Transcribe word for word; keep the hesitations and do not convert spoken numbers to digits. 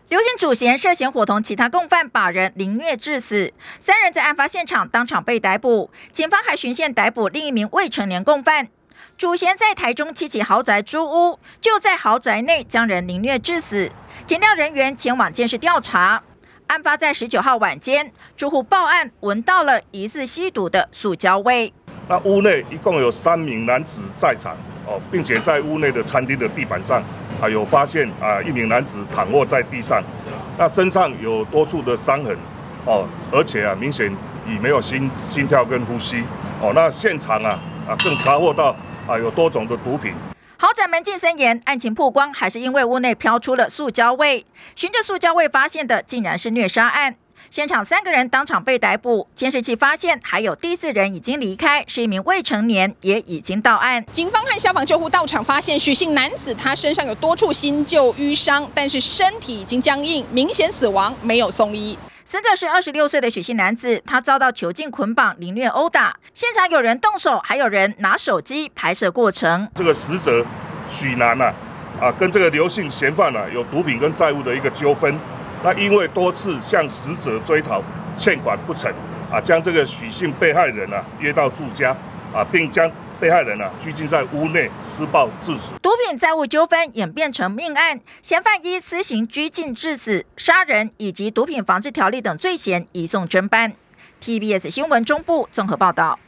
刘姓主嫌涉嫌伙同其他共犯把人凌虐致死，三人在案发现场当场被逮捕，警方还循线逮捕另一名未成年共犯。主嫌在台中七期豪宅租屋，就在豪宅内将人凌虐致死。检调人员前往监视调查。案发在十九号晚间，住户报案闻到了疑似吸毒的塑胶味。 那屋内一共有三名男子在场哦，并且在屋内的餐厅的地板上啊有发现啊一名男子躺卧在地上，那身上有多处的伤痕哦，而且啊明显已没有心心跳跟呼吸哦。那现场啊啊更查获到啊有多种的毒品。 豪宅门禁森严，案情曝光还是因为屋内飘出了塑胶味。循着塑胶味发现的竟然是虐杀案。现场三个人当场被逮捕，监视器发现还有第四人已经离开，是一名未成年，也已经到案。 警方和消防救护到场发现许姓男子，他身上有多处新旧淤伤，但是身体已经僵硬，明显死亡，没有送医。 死者是二十六岁的许姓男子，他遭到囚禁捆绑、凌虐、殴打，现场有人动手，还有人拿手机拍摄过程。 这个死者许男啊，啊跟这个刘姓嫌犯啊有毒品跟债务的一个纠纷，那因为多次向死者追讨欠款不成，啊将这个许姓被害人啊约到住家，啊并将被害人啊拘禁在屋内施暴致死。 毒品债务纠纷演变成命案，嫌犯依私刑拘禁致死、杀人以及毒品防治条例等罪嫌移送侦办。T V B S 新闻中部综合报道。